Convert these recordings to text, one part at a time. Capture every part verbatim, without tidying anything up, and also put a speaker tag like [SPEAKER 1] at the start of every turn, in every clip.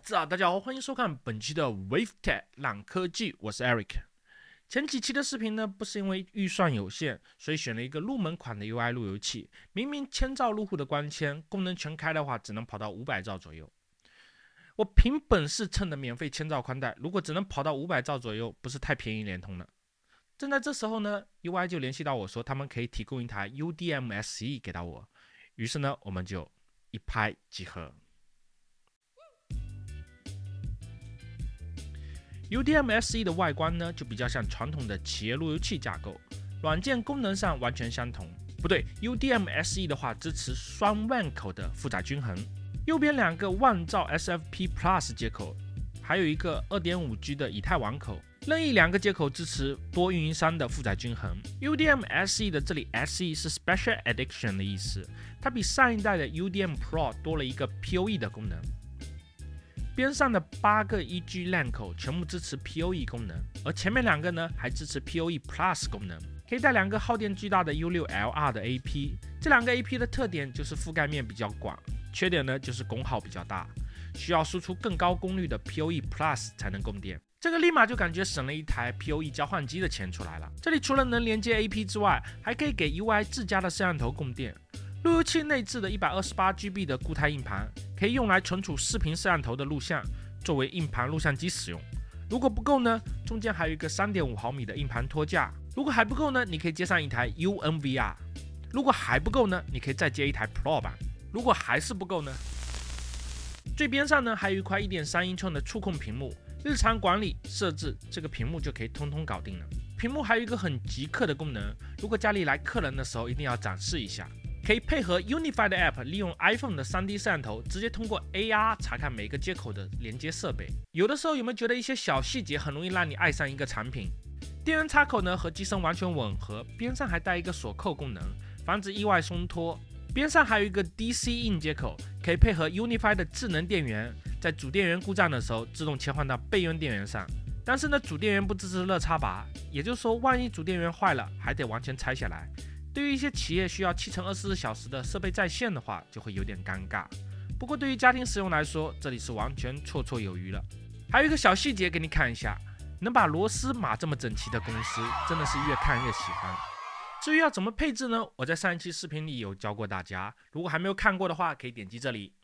[SPEAKER 1] What's up？ 大家好，欢迎收看本期的 WaveTech 浪科技，我是 Eric。前几期的视频呢，不是因为预算有限，所以选了一个入门款的 U I 路由器。明明千兆入户的光纤，功能全开的话，只能跑到五百兆左右。我凭本事蹭的免费千兆宽带，如果只能跑到五百兆左右，不是太便宜联通了。正在这时候呢 ，U I 就联系到我说，他们可以提供一台 U D M S E 给到我。于是呢，我们就一拍即合。U D M S E 的外观呢，就比较像传统的企业路由器架构，软件功能上完全相同。不对 ，U D M S E 的话支持双万口的负载均衡，右边两个万兆 S F P Plus 接口，还有一个 二点五 G 的以太网口，任意两个接口支持多运营商的负载均衡。U D M S E 的这里 S E 是 Special Edition 的意思，它比上一代的 U D M Pro 多了一个 P O E 的功能。边上的八个 E G LAN 口全部支持 P O E 功能，而前面两个呢还支持 P O E Plus 功能，可以带两个耗电巨大的 U 六 L R 的 A P。这两个 A P 的特点就是覆盖面比较广，缺点呢就是功耗比较大，需要输出更高功率的 P O E Plus 才能供电。这个立马就感觉省了一台 P O E 交换机的钱出来了。这里除了能连接 A P 之外，还可以给 U I 自家的摄像头供电。路由器内置的 一百二十八 G B 的固态硬盘，可以用来存储视频摄像头的录像，作为硬盘录像机使用。如果不够呢，中间还有一个 三点五毫米的硬盘托架。如果还不够呢，你可以接上一台 U N V R。如果还不够呢，你可以再接一台 Pro 版。如果还是不够呢，最边上呢还有一块 一点三英寸的触控屏幕，日常管理设置这个屏幕就可以通通搞定了。屏幕还有一个很极客的功能，如果家里来客人的时候一定要展示一下。可以配合 Unify 的 App， 利用 iPhone 的 三 D 摄像头，直接通过 A R 查看每个接口的连接设备。有的时候有没有觉得一些小细节很容易让你爱上一个产品？电源插口呢和机身完全吻合，边上还带一个锁扣功能，防止意外松脱。边上还有一个 D C in 接口，可以配合 Unify 的智能电源，在主电源故障的时候自动切换到备用电源上。但是呢，主电源不支持热插拔，也就是说，万一主电源坏了，还得完全拆下来。对于一些企业需要七乘二十四小时的设备在线的话，就会有点尴尬。不过对于家庭使用来说，这里是完全绰绰有余了。还有一个小细节给你看一下，能把螺丝码这么整齐的公司，真的是越看越喜欢。至于要怎么配置呢？我在上一期视频里有教过大家，如果还没有看过的话，可以点击这里。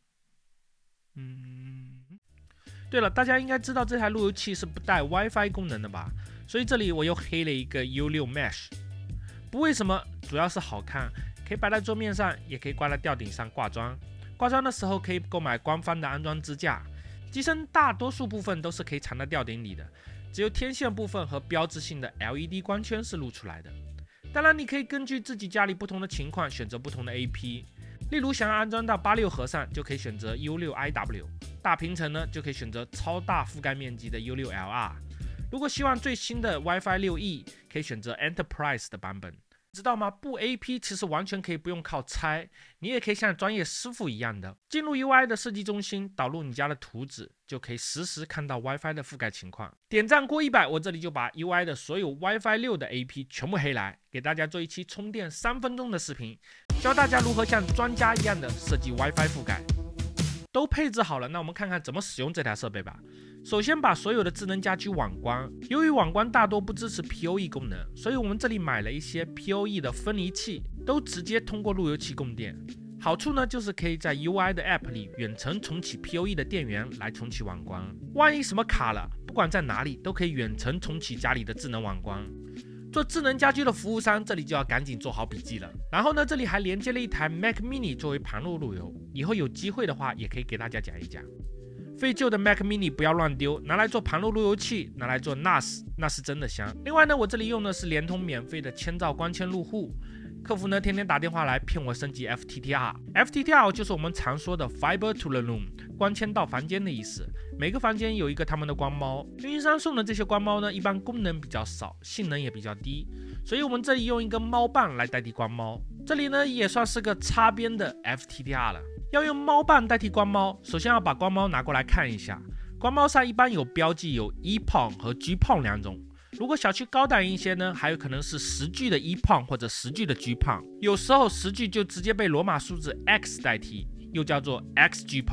[SPEAKER 1] 嗯，对了，大家应该知道这台路由器是不带 WiFi 功能的吧？所以这里我又黑了一个 U 六 Mesh。不为什么，主要是好看，可以摆在桌面上，也可以挂在吊顶上挂装。挂装的时候可以购买官方的安装支架。机身大多数部分都是可以藏在吊顶里的，只有天线部分和标志性的 L E D 光圈是露出来的。当然，你可以根据自己家里不同的情况选择不同的 A P。例如想要安装到八六核上，就可以选择 U 六 I W； 大平层呢，就可以选择超大覆盖面积的 U 六 L R。如果希望最新的 WiFi 六 E， 可以选择 Enterprise 的版本。知道吗？布 A P 其实完全可以不用靠拆，你也可以像专业师傅一样的进入 U I 的设计中心，导入你家的图纸，就可以实时看到 WiFi 的覆盖情况。点赞过一百，我这里就把 U I 的所有 WiFi 六的 A P 全部黑来，给大家做一期充电三分钟的视频，教大家如何像专家一样的设计 WiFi 覆盖。都配置好了，那我们看看怎么使用这台设备吧。首先把所有的智能家居网关，由于网关大多不支持 P O E 功能，所以我们这里买了一些 P O E 的分离器，都直接通过路由器供电。好处呢，就是可以在 U I 的 App 里远程重启 P O E 的电源来重启网关。万一什么卡了，不管在哪里都可以远程重启家里的智能网关。做智能家居的服务商，这里就要赶紧做好笔记了。然后呢，这里还连接了一台 Mac Mini 作为盘路路由，以后有机会的话，也可以给大家讲一讲。废旧的 Mac Mini 不要乱丢，拿来做盘路路由器，拿来做 N A S， 那是真的香。另外呢，我这里用的是联通免费的千兆光纤入户，客服呢天天打电话来骗我升级 F T T R。F T T R 就是我们常说的 Fiber to the Room， 光纤到房间的意思。每个房间有一个他们的光猫，运营商送的这些光猫呢，一般功能比较少，性能也比较低，所以我们这里用一根猫棒来代替光猫。这里呢也算是个插边的 F T T R 了。要用猫棒代替光猫，首先要把光猫拿过来看一下。光猫上一般有标记有 E P O N 和 G P O N 两种。如果小区高档一些呢，还有可能是十 G 的 E P O N 或者十 G 的 G P O N。有时候十 G 就直接被罗马数字 X 代替，又叫做 X G P O N。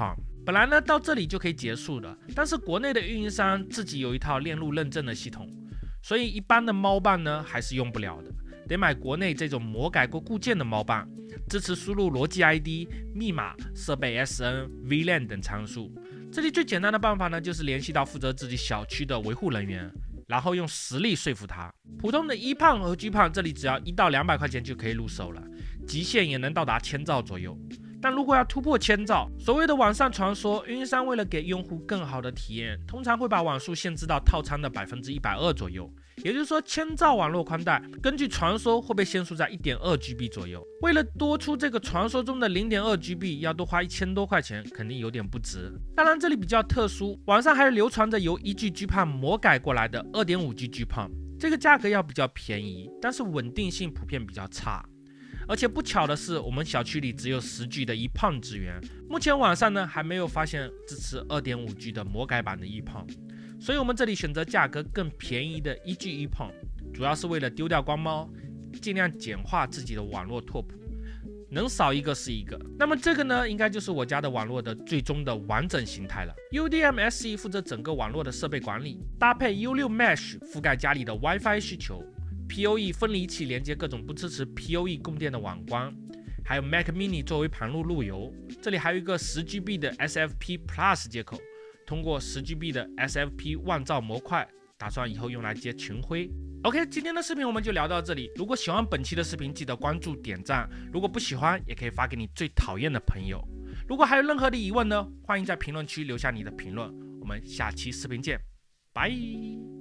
[SPEAKER 1] 本来呢到这里就可以结束了，但是国内的运营商自己有一套链路认证的系统，所以一般的猫棒呢还是用不了的，得买国内这种魔改过固件的猫棒，支持输入逻辑 I D、密码、设备 S N、V LAN 等参数。这里最简单的办法呢，就是联系到负责自己小区的维护人员，然后用实力说服他。普通的 E 胖和 G 胖这里只要一到两百块钱就可以入手了，极限也能到达千兆左右。但如果要突破千兆，所谓的网上传说，运营商为了给用户更好的体验，通常会把网速限制到套餐的百分之一百二左右。也就是说，千兆网络宽带根据传说会被限缩在 一点二 G B 左右。为了多出这个传说中的 零点二 G B， 要多花一千多块钱，肯定有点不值。当然，这里比较特殊，网上还流传着由 一 G G P A M 魔改过来的 二点五 G G P A M， 这个价格要比较便宜，但是稳定性普遍比较差。而且不巧的是，我们小区里只有 十 G 的 E P A M 资源，目前网上呢还没有发现支持 二点五 G 的魔改版的 E P A M， 所以我们这里选择价格更便宜的 一 G E P A M， 主要是为了丢掉光猫，尽量简化自己的网络拓扑，能少一个是一个。那么这个呢，应该就是我家的网络的最终的完整形态了。U D M S E 负责整个网络的设备管理，搭配 U 六 Mesh 覆盖家里的 WiFi 需求。P O E 分离器连接各种不支持 P O E 供电的网关，还有 Mac Mini 作为盘路路由。这里还有一个 十 G B 的 S F P Plus 接口，通过 十 G B 的 S F P 万兆模块，打算以后用来接群晖。OK， 今天的视频我们就聊到这里。如果喜欢本期的视频，记得关注点赞。如果不喜欢，也可以发给你最讨厌的朋友。如果还有任何的疑问呢，欢迎在评论区留下你的评论。我们下期视频见，拜。